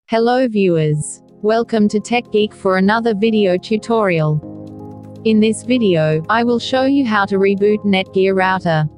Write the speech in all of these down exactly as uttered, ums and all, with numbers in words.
Hello viewers. Welcome to Tech Geek for another video tutorial. In this video, I will show you how to reboot Netgear router.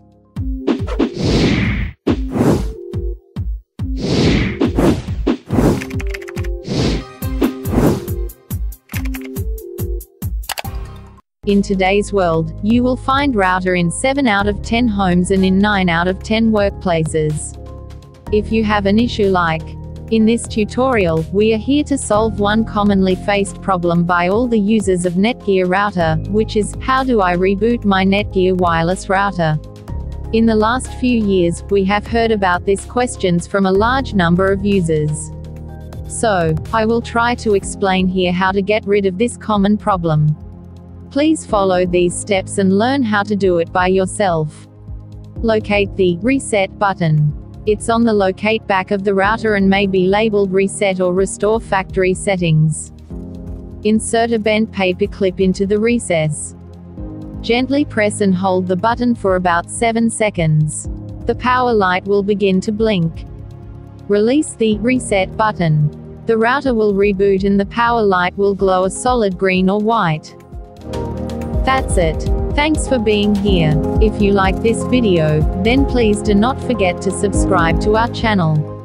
In today's world, you will find router in seven out of ten homes and in nine out of ten workplaces. If you have an issue like, in this tutorial, we are here to solve one commonly faced problem by all the users of Netgear router, which is, how do I reboot my Netgear wireless router? In the last few years, we have heard about these questions from a large number of users. So, I will try to explain here how to get rid of this common problem. Please follow these steps and learn how to do it by yourself. Locate the Reset button. It's on the locate back of the router and may be labeled Reset or Restore Factory Settings. Insert a bent paper clip into the recess. Gently press and hold the button for about seven seconds. The power light will begin to blink. Release the Reset button. The router will reboot and the power light will glow a solid green or white. That's it. Thanks for being here. If you like this video, then please do not forget to subscribe to our channel.